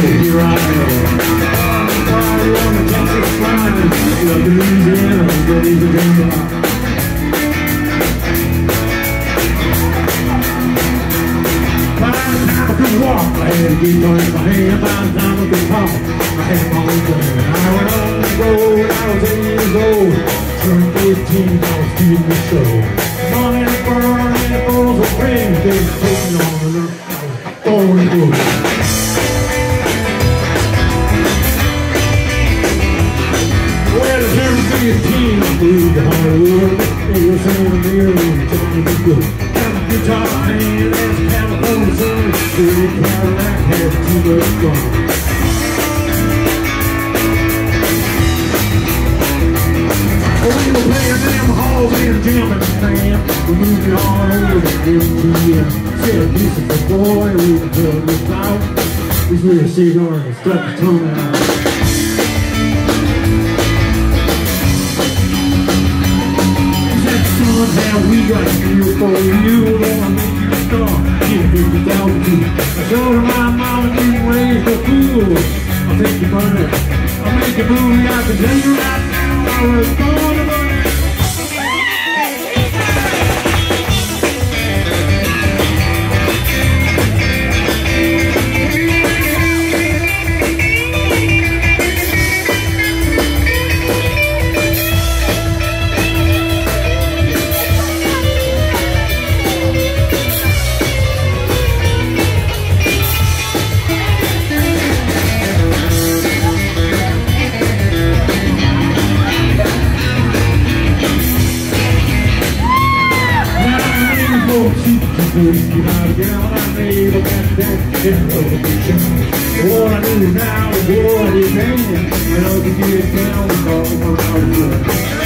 here I am. Fire on the Texas line, up in Louisiana, ready to go. By the time I could walk, I had a guitar in my hand. By the time I could talk, I had my own band. I went on the road, I was 8 years old. Turned 15, I was doing the show. Money to burn, and the girls were friends. They were taking on the nerve. I was going to go. Well, it's every 15, I moved to Hollywood. They were saying the mirror and telling me to go. Got my guitar in hand, that's California sun. Dirty Cadillac had too much fun. Well, we were playing them halls and jamming, man. We moved it all over to MGM. Said this is the boy we can tell this out. He's with a cigar and stuck his tongue out. Now we got here for you, wanna make you a star. Give 50,000 to I told her my mama didn't raise the fool. I'll take your money, I'll make a movie. I can tell you right now, I was born to money. You got a gal I made a that in what I do now is what it means. I know to get down and call for our good.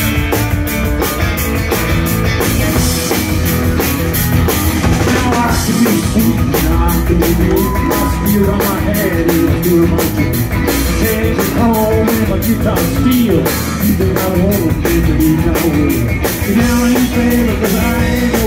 Now I can be sweet, now I can be mean. My spirit on my head is doing my dream. Change the home and my guitar steel. You think I won't, then you know I will. Now I ain't famous 'cause I ain't